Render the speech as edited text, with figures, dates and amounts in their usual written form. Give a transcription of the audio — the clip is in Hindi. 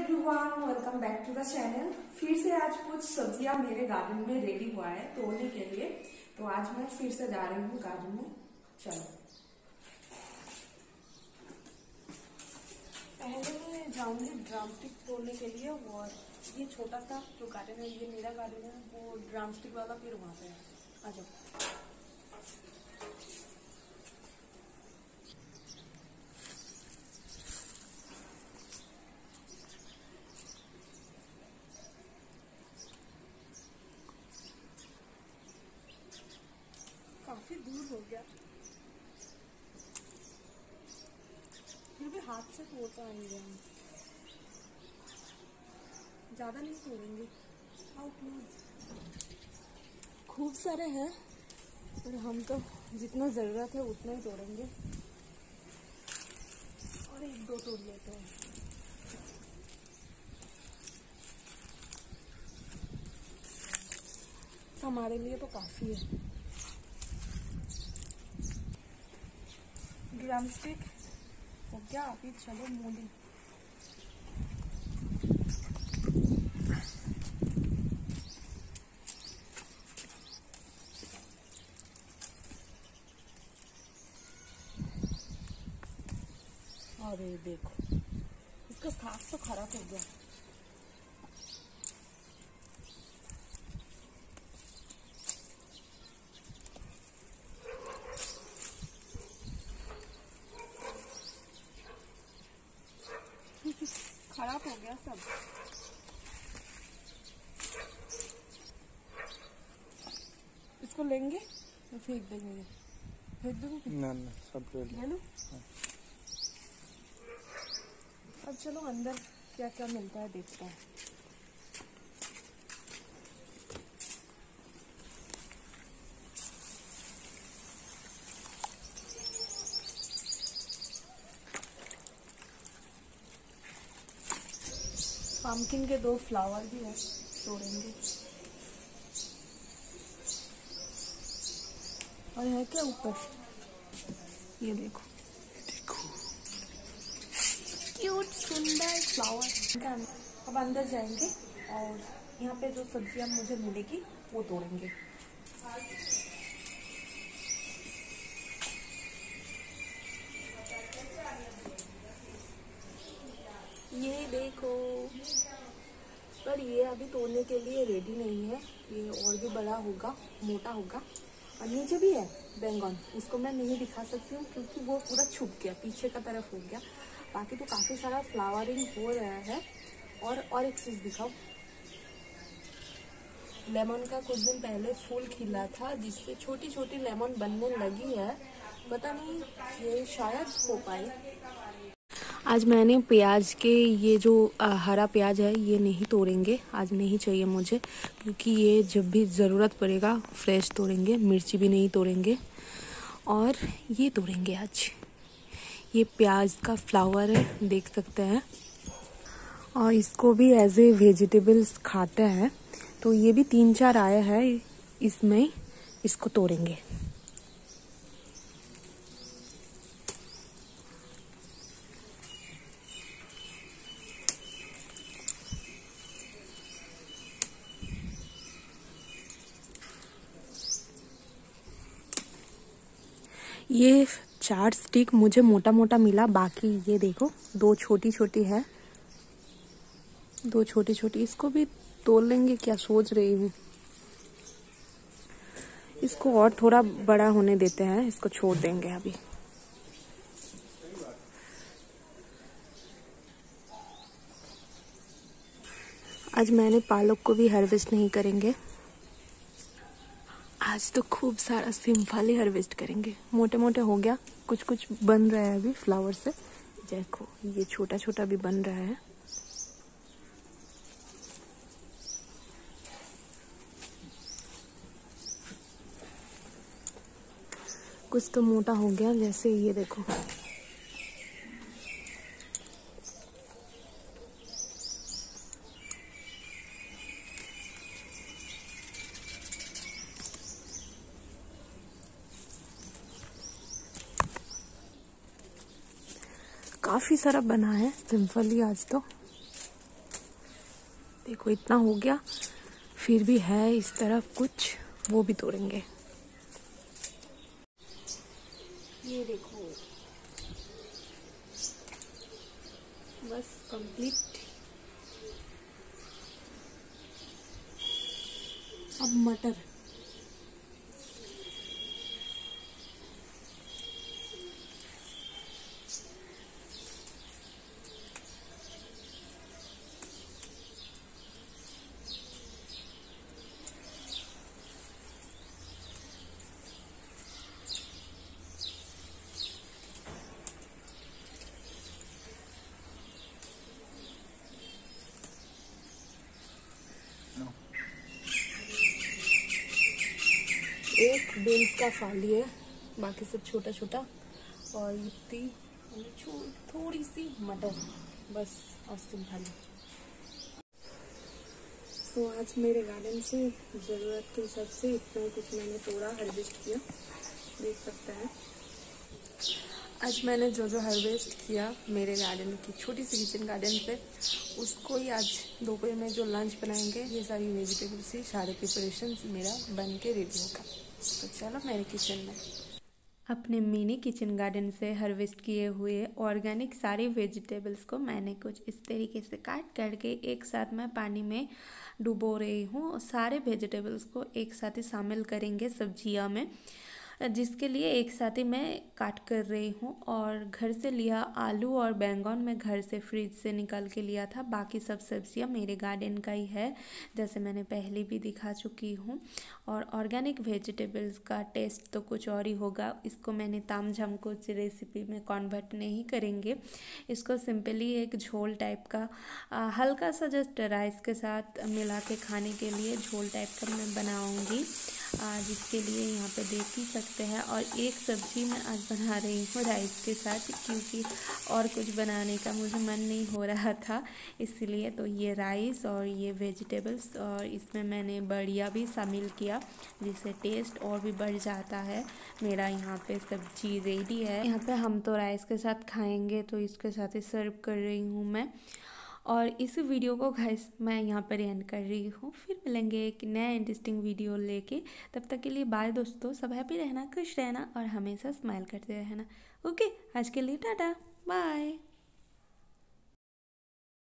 Everyone, welcome back to the channel. फिर से आज कुछ सब्जियां मेरे गार्डन में रेडी हुआ है तोड़ने के लिए, तो आज मैं फिर से जा रही हूँ गार्डन में। चलो पहले मैं जाऊंगी ड्रमस्टिक तोड़ने के लिए, और ये छोटा सा जो गार्डन है, ये मेरा गार्डन है, वो ड्रमस्टिक वाला फिर वहां पे है। आ जाओ। काफी दूर हो गया, फिर भी हाथ से तोड़ पाएंगे हम, ज्यादा नहीं तोड़ेंगे। आओ प्लीज। खूब सारे हैं पर हम तो जितना जरूरत है उतना ही तोड़ेंगे, और एक दो तोड़ लेते हैं। हमारे लिए तो काफी है। ड्रमस्टिक हो गया, अभी चलो मूली। अरे देखो, इसका साग तो खराब हो गया। खराब हो गया सब। इसको लेंगे तो फेंक देंगे। फेंक दूंगी ना सब ले लो। अब चलो अंदर क्या क्या मिलता है देखते हैं। पम्पकिन के 2 फ्लावर भी है, तोड़ेंगे। और है क्या ऊपर, ये देखो क्यूट सुंदर फ्लावर। अब अंदर जाएंगे और यहाँ पे जो सब्जियां मुझे मिलेगी वो तोड़ेंगे। ये देखो, पर ये अभी तोड़ने के लिए रेडी नहीं है, ये और भी बड़ा होगा, मोटा होगा। और नीचे भी है बैंगन, उसको मैं नहीं दिखा सकती हूँ क्योंकि वो पूरा छुप गया, पीछे का तरफ हो गया। बाकी तो काफी सारा फ्लावरिंग हो रहा है। और एक चीज दिखाओ, लेमन का कुछ दिन पहले फूल खिला था, जिससे छोटी छोटी लेमन बनने लगी है। पता नहीं ये शायद हो पाए। आज मैंने प्याज के ये जो हरा प्याज है ये नहीं तोड़ेंगे, आज नहीं चाहिए मुझे, क्योंकि ये जब भी ज़रूरत पड़ेगा फ्रेश तोड़ेंगे। मिर्ची भी नहीं तोड़ेंगे, और ये तोड़ेंगे आज। ये प्याज का फ्लावर है, देख सकते हैं, और इसको भी एज ए वेजिटेबल्स खाते हैं। तो ये भी 3-4 आया है इसमें, इसको तोड़ेंगे। ये 4 स्टिक मुझे मोटा मोटा मिला, बाकी ये देखो 2 छोटी छोटी है, 2 छोटी छोटी। इसको भी तोड़ लेंगे क्या सोच रही हूँ। इसको और थोड़ा बड़ा होने देते हैं, इसको छोड़ देंगे अभी। आज मैंने पालक को भी हार्वेस्ट नहीं करेंगे, आज तो खूब सारा सिंपल ही हार्वेस्ट करेंगे। मोटे मोटे हो गया, कुछ कुछ बन रहा है अभी फ्लावर से। देखो ये छोटा छोटा भी बन रहा है। कुछ तो मोटा हो गया, जैसे ये देखो। काफी सारा बना है सिंपली आज तो। देखो इतना हो गया, फिर भी है इस तरफ कुछ, वो भी तोड़ेंगे। ये देखो बस कंप्लीट। अब मटर, एक बीन्स का फाली है, बाकी सब छोटा छोटा, और इतनी थोड़ी सी मटर, बस और सिंपल। तो आज मेरे गार्डन से ज़रूरत के हिसाब से इतना कुछ मैंने तोड़ा, हार्वेस्ट किया, देख सकते हैं। आज मैंने जो हार्वेस्ट किया मेरे गार्डन की छोटी सी किचन गार्डन से, उसको ही आज दोपहर में जो लंच बनाएंगे, ये सारी वेजिटेबल्स ही सारे प्रिपरेशन मेरा बन के रेडी होगा। तो चलो मेरे किचन में। अपने मिनी किचन गार्डन से हार्वेस्ट किए हुए ऑर्गेनिक सारी वेजिटेबल्स को मैंने कुछ इस तरीके से काट करके एक साथ में पानी में डुबो रही हूँ। सारे वेजिटेबल्स को एक साथ ही शामिल करेंगे सब्जियाँ में, जिसके लिए एक साथ ही मैं काट कर रही हूँ। और घर से लिया आलू और बैंगन मैं घर से फ्रिज से निकाल के लिया था। बाकी सब सब्जियाँ मेरे गार्डन का ही है, जैसे मैंने पहले भी दिखा चुकी हूँ। और ऑर्गेनिक वेजिटेबल्स का टेस्ट तो कुछ और ही होगा। इसको मैंने तामझाम कुछ रेसिपी में कन्वर्ट नहीं करेंगे, इसको सिंपली एक झोल टाइप का हल्का सा जस्ट राइस के साथ मिला के खाने के लिए झोल टाइप का मैं बनाऊँगी, जिसके लिए यहाँ पे देख ही सकते हैं। और एक सब्ज़ी मैं आज बना रही हूँ राइस के साथ, क्योंकि और कुछ बनाने का मुझे मन नहीं हो रहा था, इसलिए। तो ये राइस और ये वेजिटेबल्स, और इसमें मैंने बड़िया भी शामिल किया, जिससे टेस्ट और भी बढ़ जाता है। मेरा यहाँ पे सब्जी रेडी है। यहाँ पे हम तो राइस के साथ खाएंगे, तो इसके साथ ही सर्व कर रही हूँ मैं। और इस वीडियो को गाइस मैं यहाँ पर एंड कर रही हूँ। फिर मिलेंगे एक नया इंटरेस्टिंग वीडियो लेके, तब तक के लिए बाय दोस्तों। सब हैप्पी रहना, खुश रहना और हमेशा स्माइल करते रहना। ओके, आज के लिए टाटा बाय।